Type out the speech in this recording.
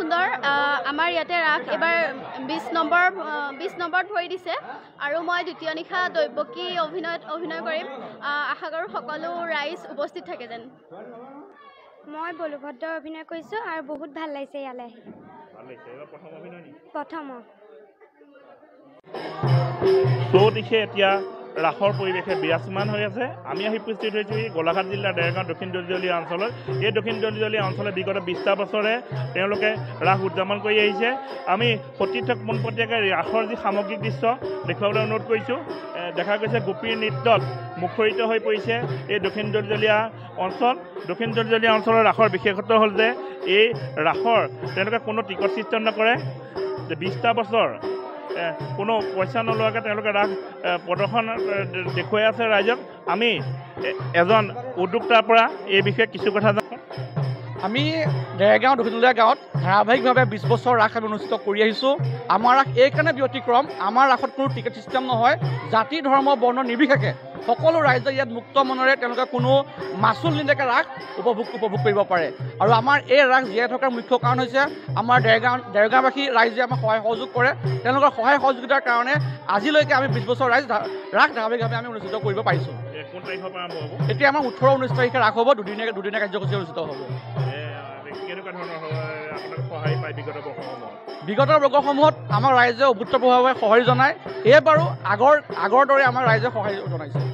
সুন্দৰ আমাৰ ইয়াতে ৰাস এবাৰ 20 নম্বৰত ভৰি দিছে আৰু মই দ্বিতীয় নিশা দৈৱকী অভিনয় কৰিম আশা কৰোঁ সকলো ৰাইজ উপস্থিত থাকে যেন মই বলভদ্ৰ অভিনয় কৰিছোঁ আৰু বহুত ভাল লাগিছে ইয়ালৈ প্ৰথম শ্ব' দিশে এতিয়া ৰাসৰ পৰিৱেশে বিৰাজমান হৈ আছে আমি আহি উপস্থিত হৈছোঁ এই গোলাঘাট জিলাৰ দেৰগাঁও দক্ষিণ দলিজলীয়া অঞ্চলত এই দক্ষিণ দলিজলীয়া অঞ্চলত বিগত 20টা বছৰে তেওঁলোকে ৰাস উদযাপন কৰি আহিছে আমি সতীৰ্থক পোনপটীয়াকৈ ৰাসৰ যি সামগ্ৰিক দৃশ্য দেখুৱাবলৈ অনুৰোধ কৰিছোঁ দেখা গৈছে গোপীৰ নৃত্যত মুখৰিত হৈ পৰিছে এই দক্ষিণ দলিজলীয়া অঞ্চলৰ ৰাসৰ বিশেষত্ব হ'ল যে এই ৰাসৰ তেওঁলোকে কোনো টিকট চিষ্টেম নকৰে যে 20টা বছৰ কোনো পইচা নলোৱাকৈ তেওঁলোকে ৰাস প্ৰদৰ্শন দেখুৱাই আছে ৰাইজক আমি এজন উদ্যোক্তাৰ পৰা এই বিষয়ে কিছু কথা জানো আমি দেৰগাঁও দক্ষিণদলীয়া গাঁৱত ধাৰাবাহিকভাৱে 20 বছৰ ৰাস আমি অনুষ্ঠিত কৰি আহিছোঁ আমাৰ ৰাস এইকাৰণে ব্যতিক্ৰম আমাৰ ৰাসত কোনো টিকেট ছিষ্টেম নহয় জাতি ধৰ্ম বৰ্ণ নিৰ্বিশেষে সকলো ৰাইজে ইয়াত মুক্ত মনেৰে তেওঁলোকে কোনো মাচুল নিদিয়াকৈ ৰাস উপভোগ কৰিব পাৰে আৰু আমাৰ এই ৰাস জীয়াই থকাৰ মুখ্য কাৰণ হৈছে আমাৰ দেৰগাঁওবাসী ৰাইজে আমাক সহায় সহযোগ কৰে তেওঁলোকৰ সহায় সহযোগিতাৰ কাৰণে আজিলৈকে আমি 20 বছৰ ৰাস ধাৰাবাহিকভাৱে আমি অনুষ্ঠিত কৰিব পাৰিছোঁ এতিয়া আমাৰ 18-19 তাৰিখে ৰাস হ'ব দুদিনীয়া কাৰ্যসূচী অনুষ্ঠিত হ'ব বিগত বৰ্ষসমূহত আমাৰ ৰাইজে অভূতপূৰ্বভাৱে সঁহাৰি জনায় এইবাৰো আগৰ দৰে আমাৰ ৰাইজে সঁহাৰি জনাইছে